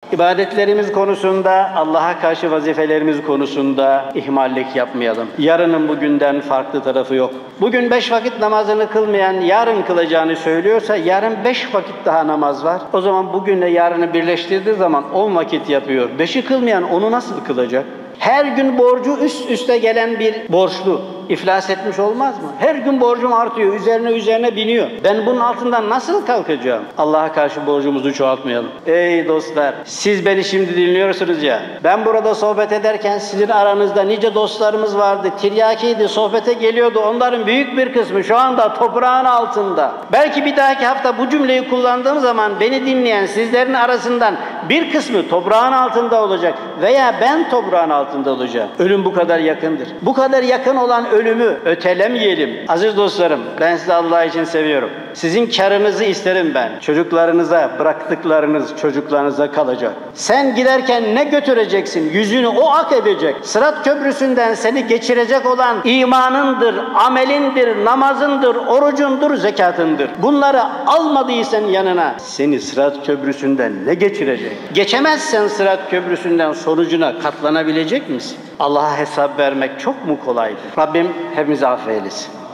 İbadetlerimiz konusunda, Allah'a karşı vazifelerimiz konusunda ihmallik yapmayalım. Yarının bugünden farklı tarafı yok. Bugün 5 vakit namazını kılmayan, yarın kılacağını söylüyorsa, yarın 5 vakit daha namaz var. O zaman bugünle yarını birleştirdiği zaman 10 vakit yapıyor. 5'i kılmayan onu nasıl kılacak? Her gün borcu üst üste gelen bir borçlu iflas etmiş olmaz mı? Her gün borcum artıyor, üzerine biniyor. Ben bunun altından nasıl kalkacağım? Allah'a karşı borcumuzu çoğaltmayalım. Ey dostlar, siz beni şimdi dinliyorsunuz ya. Ben burada sohbet ederken sizin aranızda nice dostlarımız vardı. Tiryakiydi, sohbete geliyordu. Onların büyük bir kısmı şu anda toprağın altında. Belki bir dahaki hafta bu cümleyi kullandığım zaman beni dinleyen sizlerin arasından bir kısmı toprağın altında olacak veya ben toprağın altında olacağım. Ölüm bu kadar yakındır. Bu kadar yakın olan ölümü ötelemeyelim. Aziz dostlarım, ben sizi Allah için seviyorum. Sizin karınızı isterim ben. Çocuklarınıza, bıraktıklarınız çocuklarınıza kalacak. Sen giderken ne götüreceksin? Yüzünü o ak edecek. Sırat köprüsünden seni geçirecek olan imanındır, amelindir, namazındır, orucundur, zekatındır. Bunları almadıysan yanına seni sırat köprüsünden ne geçirecek? Geçemezsen sırat köprüsünden sonucuna katlanabilecek misin? Allah'a hesap vermek çok mu kolaydır? Rabbim hepimizi affeylesin.